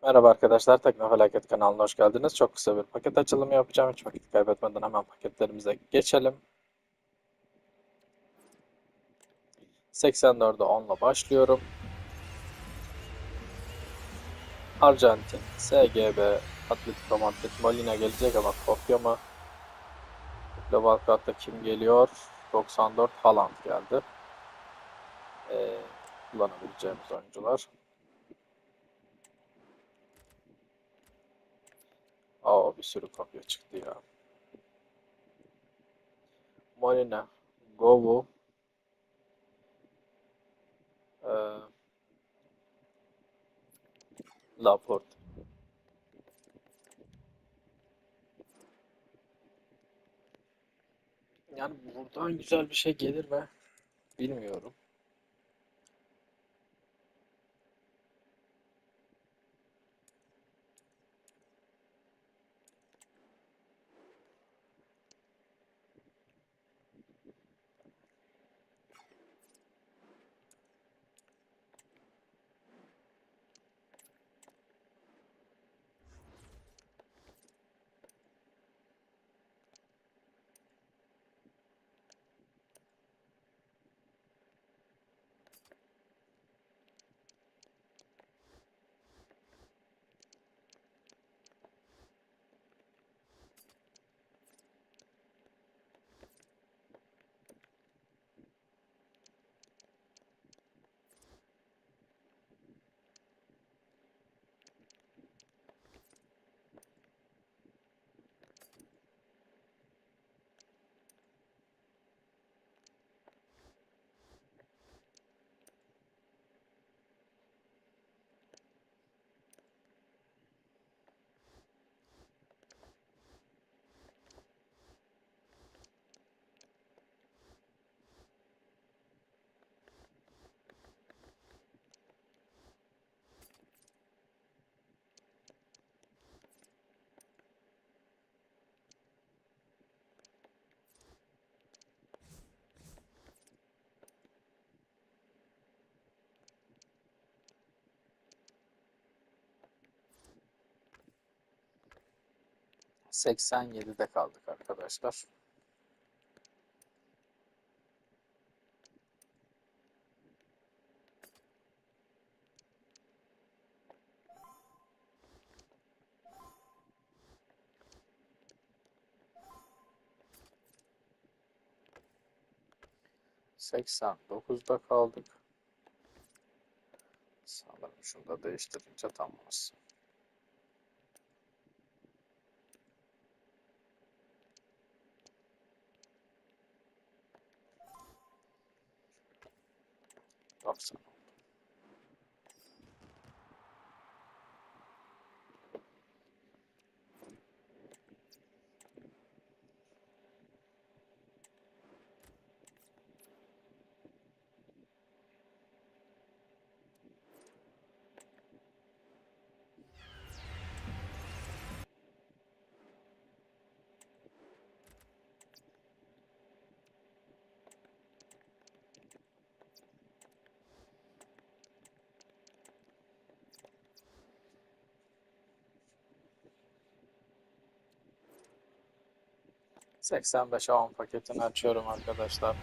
Merhaba arkadaşlar, Teknofelaket kanalına hoş geldiniz. Çok kısa bir paket açılımı yapacağım. Hiç vakit kaybetmeden hemen paketlerimize geçelim. 84'e 10 ile başlıyorum. Arjantin, SGB, Atletico Madrid, Molina gelecek ama kopya mı? Global Cup'ta kim geliyor? 94 Haaland geldi. Kullanabileceğimiz oyuncular. Bir sürü kopya çıktı ya. Molina, Govu, e, Laporte. Yani buradan güzel bir şey gelir mi? Bilmiyorum. ...87'de kaldık arkadaşlar. ...89'da kaldık. Sanırım şunu da değiştirince tamamız. Baksana. 85'e 10 paketini açıyorum arkadaşlar.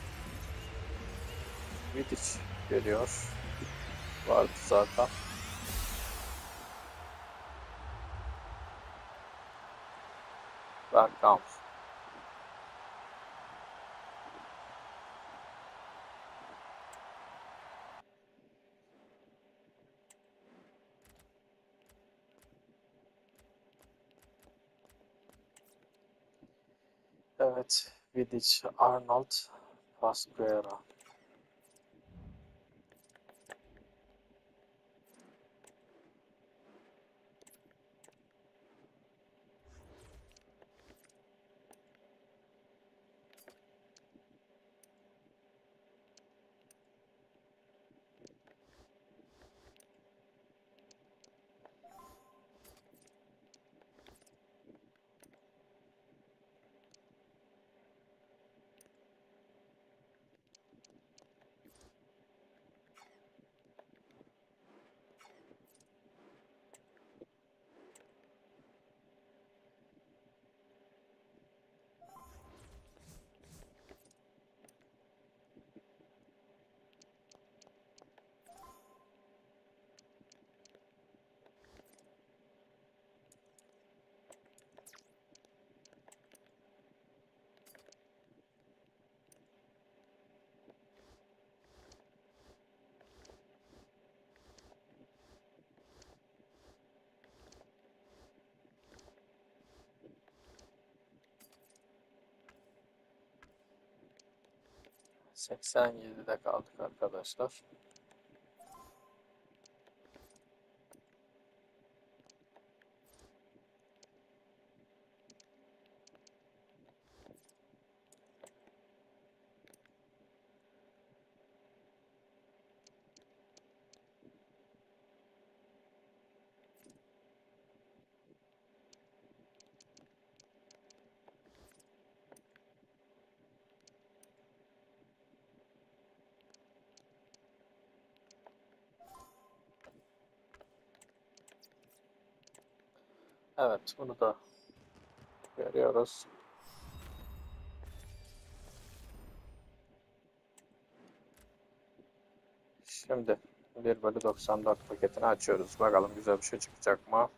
Vidic geliyor. Vardı zaten. Bergkamp. Evet. Vidic, Arnold, Pasquera. 87'de kaldık arkadaşlar. Evet, bunu da görüyoruz. Şimdi 1/94 paketini açıyoruz. Bakalım güzel bir şey çıkacak mı?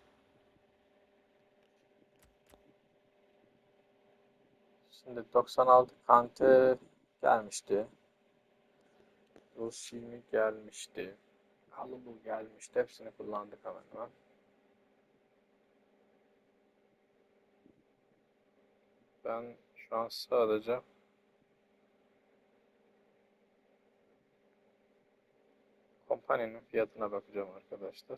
Şimdi 96 Kante gelmişti. Rusimi gelmişti. Kalıbı gelmişti. Hepsini kullandık hemen hemen. Ben şu an sadece kompanyanın fiyatına bakacağım arkadaşlar.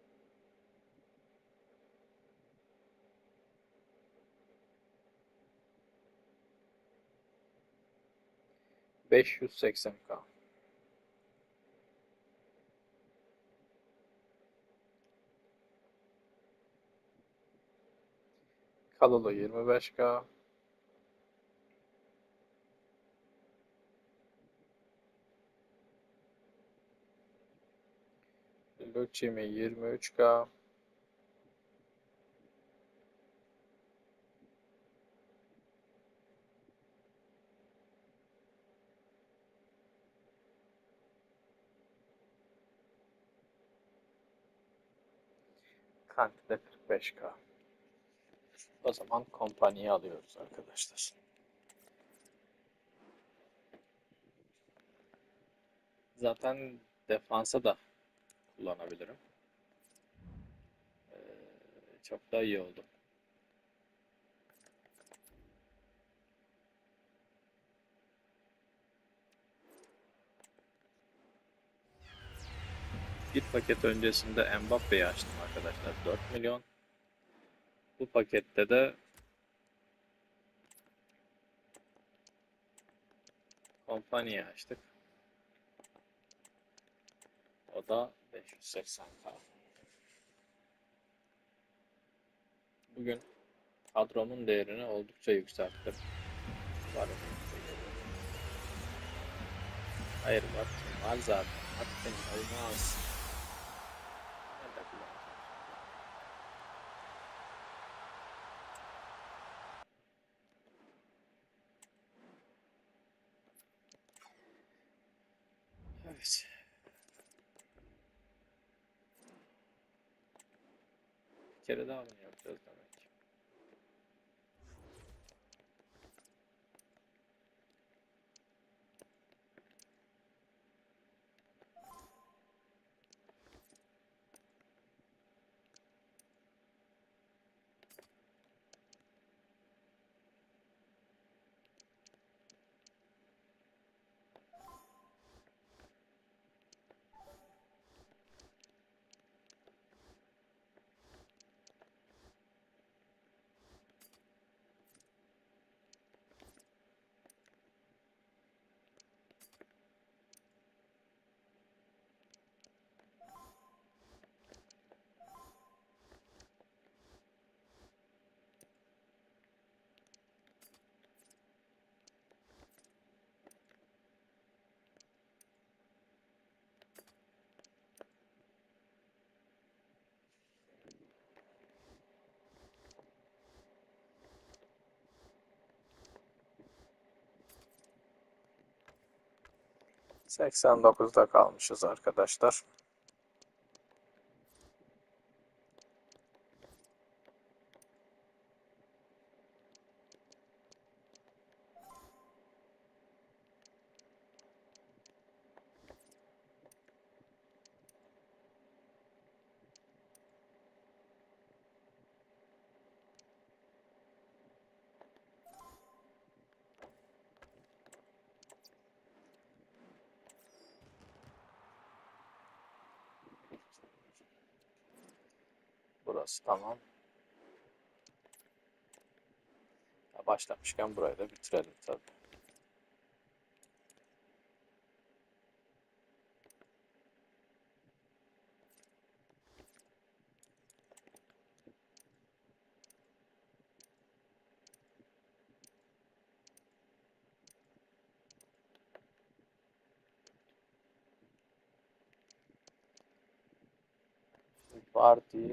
$580K. Kalulu 25K. Lucimi 23K. Kanti'de 45K. O zaman kompanyayı alıyoruz arkadaşlar. Zaten defansa da kullanabilirim. Çok da iyi oldu. Bir paket öncesinde Mbappe'yi açtım arkadaşlar. 4 milyon. Bu pakette de kompanyayı açtık. O da 580K. Bugün kadromun değerini oldukça yükselttim. Varım. Hayır var zaten. Hatta olmaz. Nerede kullanacağım? Evet. Bir kere daha bunu yapacağız demek. ...89'da kalmışız arkadaşlar. Burası tamam. Ya başlamışken burayı da bitirelim tabii. Vardy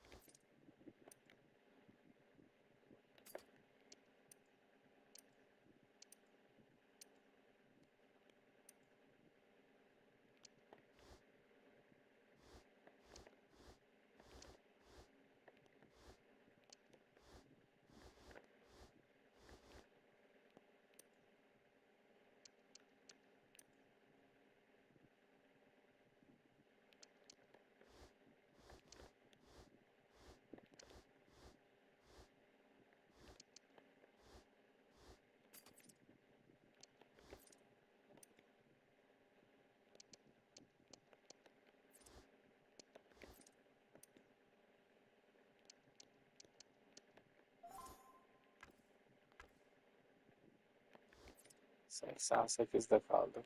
...88'de kaldık.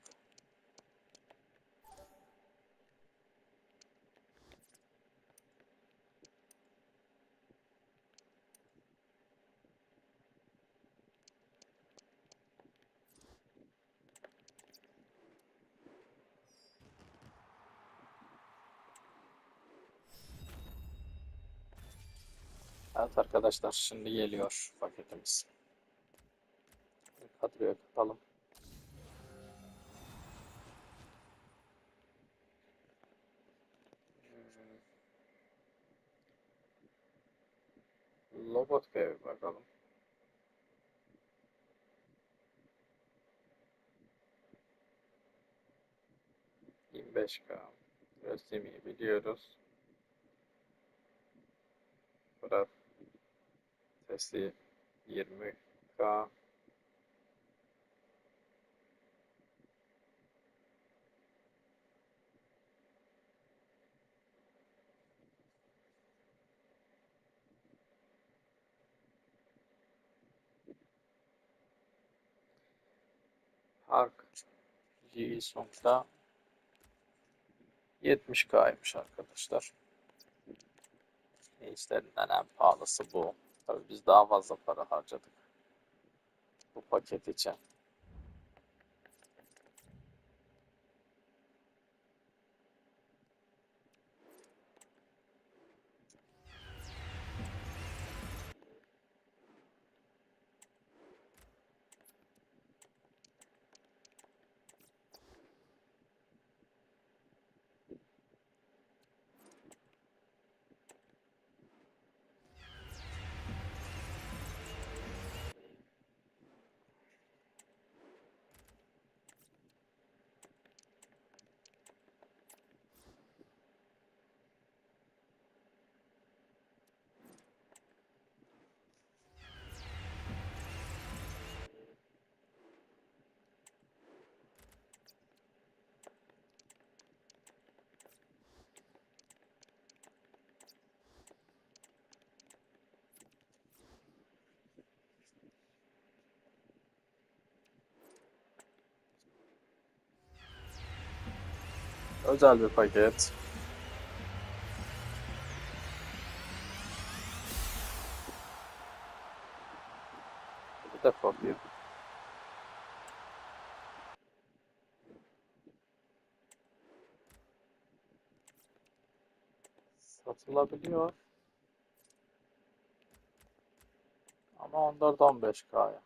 Evet arkadaşlar, şimdi geliyor paketimiz. Kadroya katalım. Lobotka'ya bir bakalım. 25K. Özdemir biliyoruz. Fırat Testi 20K. Hark G Song'da 70K'ymış arkadaşlar. İçlerinden en pahalısı bu. Tabii biz daha fazla para harcadık bu paket için. Özel bir paket. Bir de kopya. Satılabiliyor. Ama 14-15K'ya.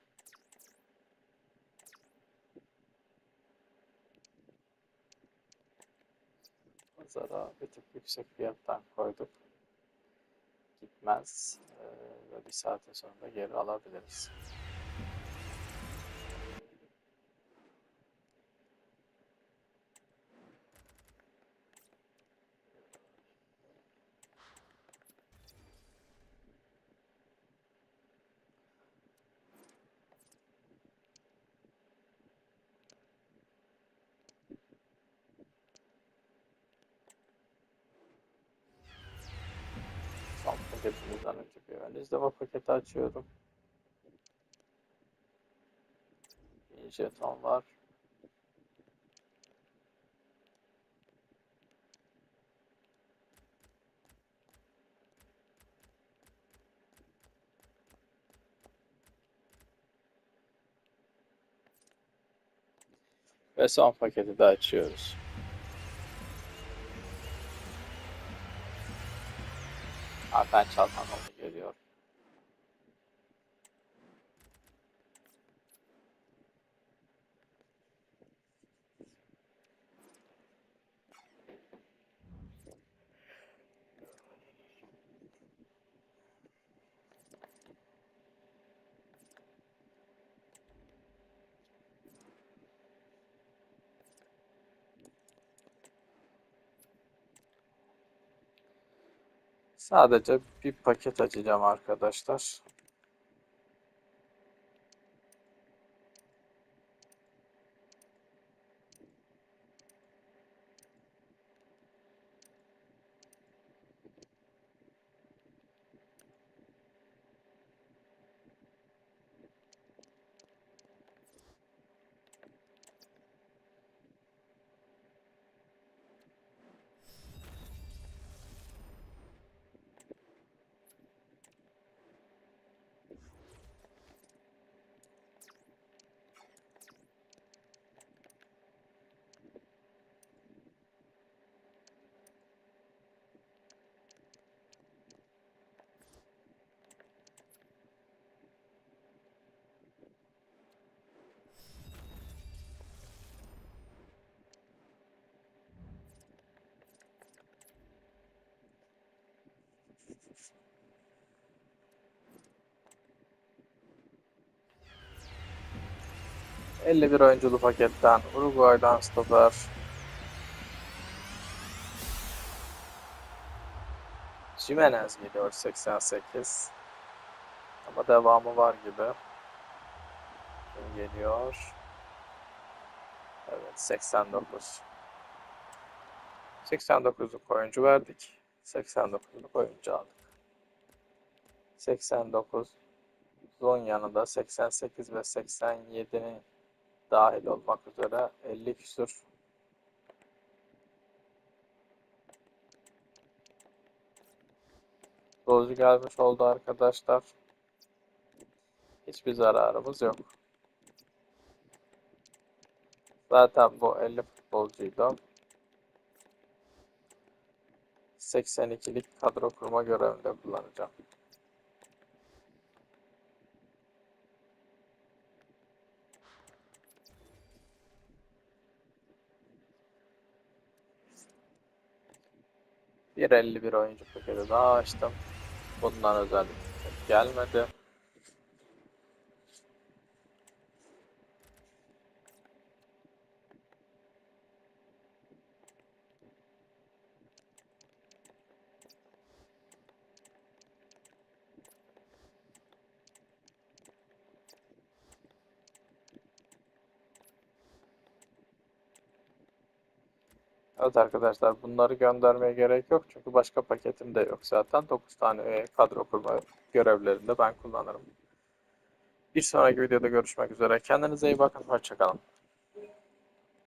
Pazara bir tık yüksek fiyattan koyduk. Gitmez. Ve bir saatin sonunda geri alabiliriz. Son paketimizden önce bir ön izleme paketi açıyorum. Bir jeton var. Ve son paketi de açıyoruz. Artan çaltan oldu geliyor. Sadece bir paket açacağım arkadaşlar. ...51 oyunculu paketten Uruguay'dan stoper Jimenez geliyor 88. Ama devamı var gibi. Kim geliyor? Evet 89. 89'luk oyuncu verdik. 89'luk oyuncu aldık. 89'un yanında 88 ve 87'nin dahil olmak üzere 50 küsur futbolcu gelmiş oldu arkadaşlar. Hiçbir zararımız yok. Zaten bu 50 futbolcuydu. 82'lik kadro kurma görevinde kullanacağım. Bir 51 oyuncu paketi daha açtım. Bundan özel bir paket gelmedi. Evet arkadaşlar bunları göndermeye gerek yok. Çünkü başka paketim de yok zaten. 9 tane kadro kurma görevlerinde ben kullanırım. Bir sonraki videoda görüşmek üzere. Kendinize iyi bakın. Hoşça kalın.